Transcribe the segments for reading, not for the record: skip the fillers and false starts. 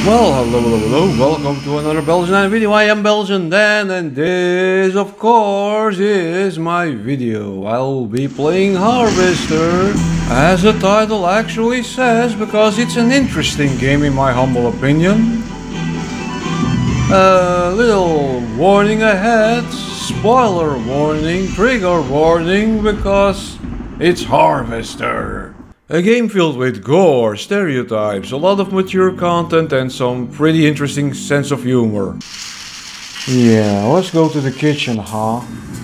Well, hello, welcome to another Belgiandan video. I am Belgiandan, and this, of course, is my video. I'll be playing Harvester, as the title actually says, because it's an interesting game in my humble opinion. A little warning ahead, spoiler warning, trigger warning, because it's Harvester. A game filled with gore, stereotypes, a lot of mature content and some pretty interesting sense of humor. Yeah, let's go to the kitchen, huh?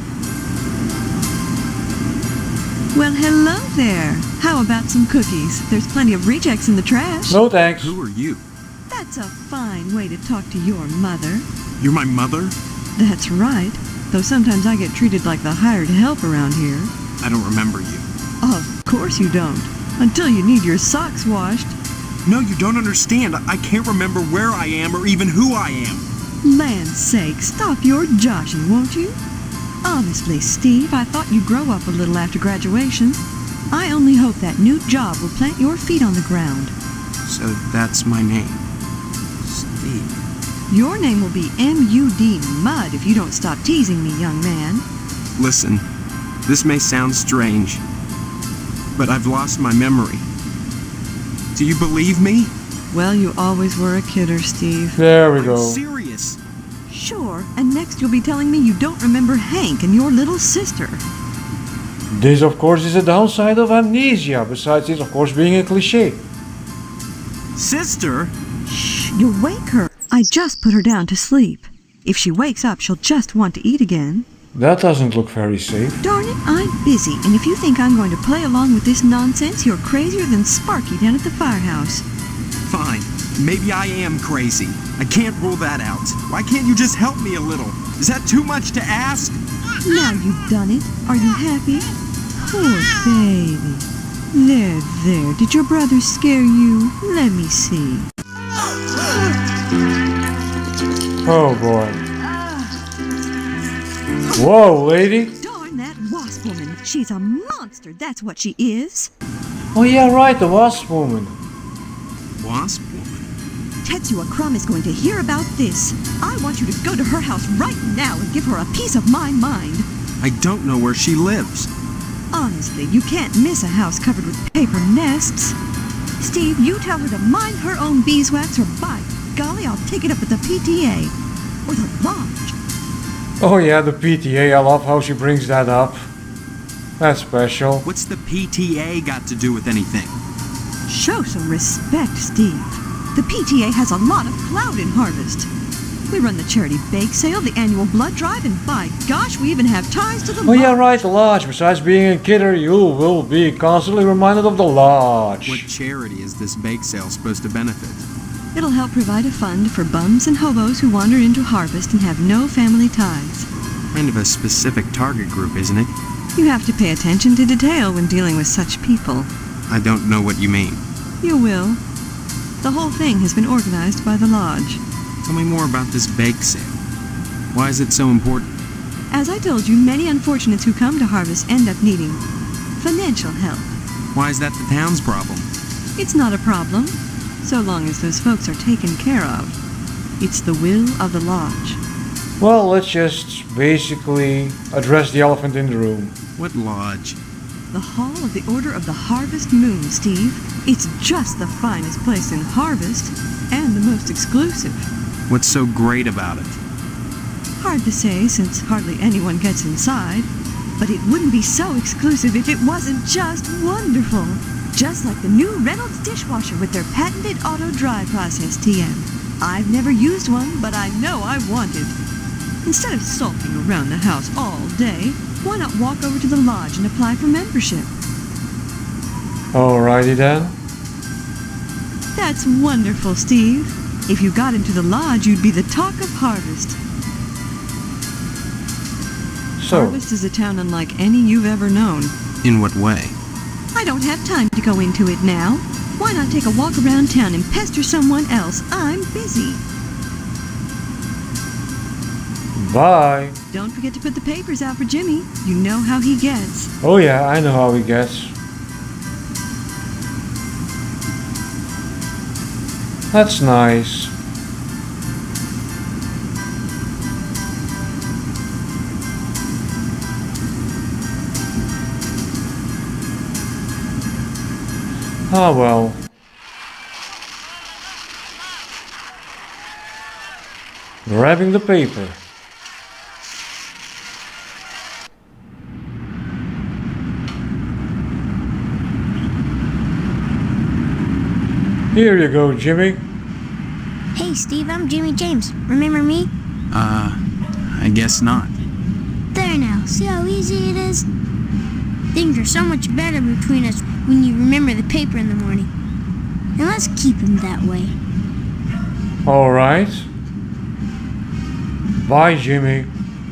Well, hello there. How about some cookies? There's plenty of rejects in the trash. No thanks. Who are you? That's a fine way to talk to your mother. You're my mother? That's right. Though sometimes I get treated like the hired help around here. I don't remember you. Of course you don't. Until you need your socks washed. No, you don't understand. I can't remember where I am or even who I am. Land's sake, stop your joshing, won't you? Honestly, Steve, I thought you'd grow up a little after graduation. I only hope that new job will plant your feet on the ground. So that's my name. Steve. Your name will be M.U.D. Mud if you don't stop teasing me, young man. Listen, this may sound strange, but I've lost my memory. Do you believe me? Well, you always were a kidder, Steve. There we go. I'm serious. Sure, and next you'll be telling me you don't remember Hank and your little sister. This, of course, is a downside of amnesia, besides it, of course, being a cliché. Sister? Shh, you'll wake her. I just put her down to sleep. If she wakes up, she'll just want to eat again. That doesn't look very safe. Darn it, I'm busy, and if you think I'm going to play along with this nonsense, you're crazier than Sparky down at the firehouse. Fine. Maybe I am crazy. I can't rule that out. Why can't you just help me a little? Is that too much to ask? Now you've done it. Are you happy? Poor baby. There. Did your brother scare you? Let me see. Oh boy. Whoa, lady. Darn that wasp woman. She's a monster, that's what she is. Oh yeah, right, the wasp woman. Wasp woman? Tetsuya Crumb is going to hear about this. I want you to go to her house right now and give her a piece of my mind. I don't know where she lives. Honestly, you can't miss a house covered with paper nests. Steve, you tell her to mind her own beeswax, or by golly, I'll take it up with the PTA. Or the lodge. Oh yeah, the PTA, I love how she brings that up. That's special. What's the PTA got to do with anything? Show some respect, Steve. The PTA has a lot of clout in Harvest. We run the charity bake sale, the annual blood drive, and by gosh, we even have ties to the Oh lodge. yeah, right, the lodge. Besides being a kidder, you will be constantly reminded of the lodge. What charity is this bake sale supposed to benefit? It'll help provide a fund for bums and hobos who wander into Harvest and have no family ties. Kind of a specific target group, isn't it? You have to pay attention to detail when dealing with such people. I don't know what you mean. You will. The whole thing has been organized by the lodge. Tell me more about this bake sale. Why is it so important? As I told you, many unfortunates who come to Harvest end up needing financial help. Why is that the town's problem? It's not a problem, so long as those folks are taken care of. It's the will of the lodge. Well, let's just basically address the elephant in the room. What lodge? The Hall of the Order of the Harvest Moon, Steve. It's just the finest place in Harvest, and the most exclusive. What's so great about it? Hard to say, since hardly anyone gets inside. But it wouldn't be so exclusive if it wasn't just wonderful. Just like the new Reynolds dishwasher with their patented auto-dry process, TM. I've never used one, but I know I want it. Instead of sulking around the house all day, why not walk over to the lodge and apply for membership? Alrighty then. That's wonderful, Steve. If you got into the lodge, you'd be the talk of Harvest. So, Harvest is a town unlike any you've ever known. In what way? I don't have time to go into it now. Why not take a walk around town and pester someone else? I'm busy. bye. Don't forget to put the papers out for Jimmy. You know how he gets. Oh yeah, I know how he gets. That's nice. Ah well. Grabbing the paper. Here you go, Jimmy. Hey, Steve, I'm Jimmy James. Remember me? I guess not. There now. See how easy it is? Things are so much better between us when you remember the paper in the morning. And let's keep them that way. Alright. Bye, Jimmy.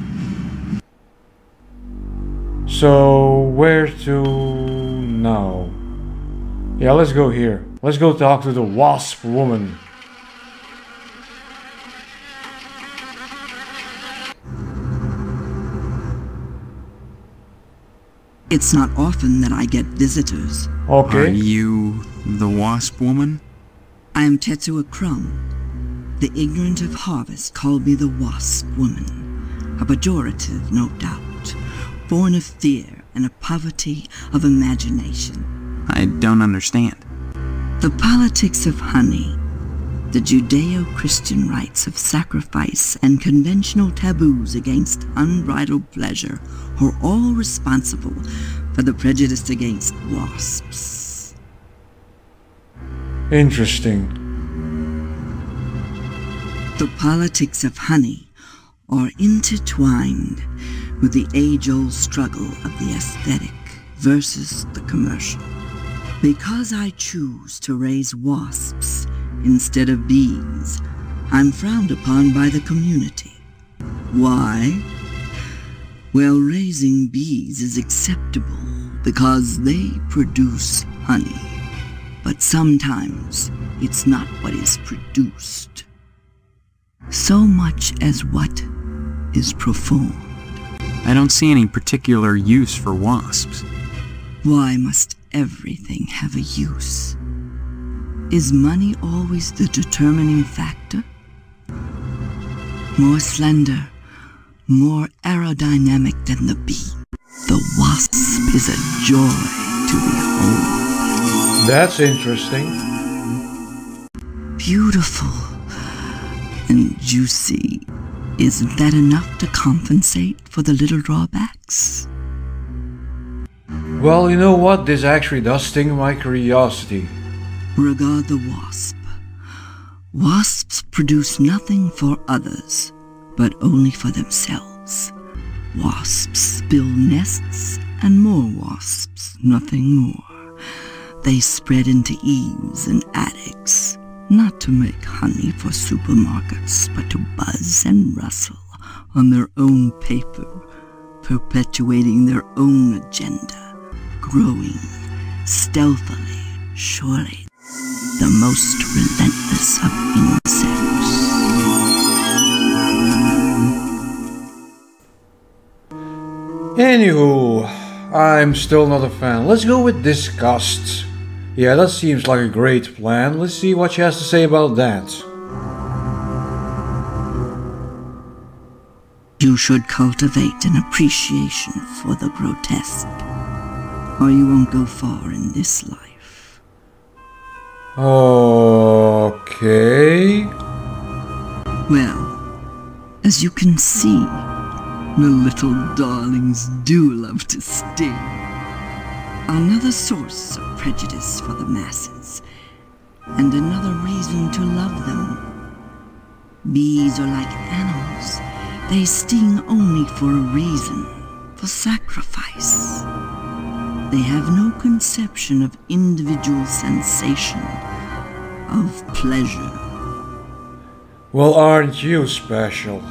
So, where to now? Yeah, let's go here. Let's go talk to the wasp woman. It's not often that I get visitors. Okay. Are you the wasp woman? I am Tetsuo Crumb. The ignorant of harvest called me the wasp woman. A pejorative, no doubt, born of fear and a poverty of imagination. I don't understand. The politics of honey, the Judeo-Christian rites of sacrifice and conventional taboos against unbridled pleasure are all responsible for the prejudice against wasps. Interesting. The politics of honey are intertwined with the age-old struggle of the aesthetic versus the commercial. Because I choose to raise wasps instead of bees, I'm frowned upon by the community. Why? Well, raising bees is acceptable because they produce honey. But sometimes it's not what is produced, so much as what is performed. I don't see any particular use for wasps. Why must everything have a use? Is money always the determining factor? More slender, more aerodynamic than the bee, the wasp is a joy to behold. That's interesting. Beautiful and juicy. Isn't that enough to compensate for the little drawbacks? Well, you know what? This actually does sting my curiosity. Regard the wasp. Wasps produce nothing for others, but only for themselves. Wasps build nests and more wasps, nothing more. They spread into eaves and attics, not to make honey for supermarkets, but to buzz and rustle on their own paper, perpetuating their own agenda, growing stealthily, surely, the most relentless of insects. Anywho, I'm still not a fan. Let's go with disgust. Yeah, that seems like a great plan. Let's see what she has to say about that. You should cultivate an appreciation for the grotesque, or you won't go far in this life. Okay. Well, as you can see, the little darlings do love to sting. Another source of prejudice for the masses, and another reason to love them. Bees are like animals. They sting only for a reason, for sacrifice. They have no conception of individual sensation, of pleasure. Well, aren't you special?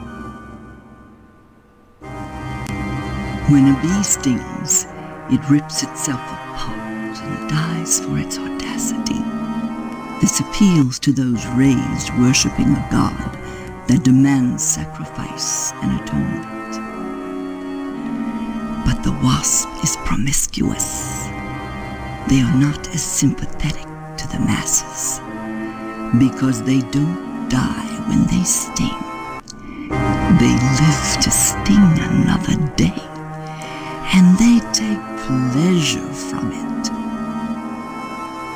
When a bee stings, it rips itself apart and dies for its audacity. This appeals to those raised worshipping a god that demands sacrifice and atonement. But the wasp is promiscuous. They are not as sympathetic to the masses, because they don't die when they sting. They live to sting another day, and they take pleasure from it.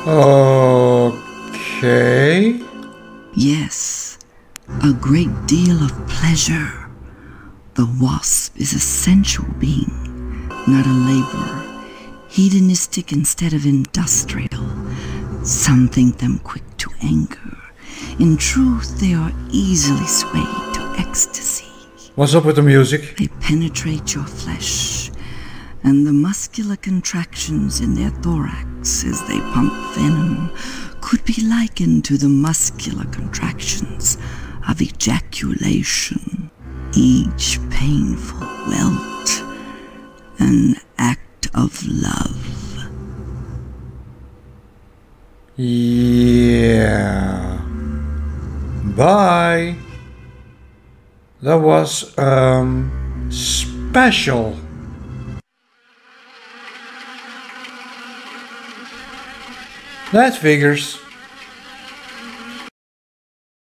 Okay. Yes, a great deal of pleasure. The wasp is a sensual being, not a laborer, hedonistic instead of industrial. Some think them quick to anger. In truth, they are easily swayed to ecstasy. What's up with the music? They penetrate your flesh, and the muscular contractions in their thorax as they pump venom could be likened to the muscular contractions of ejaculation, each painful welt, an act of love. Yeah. Bye. That was special. That figures.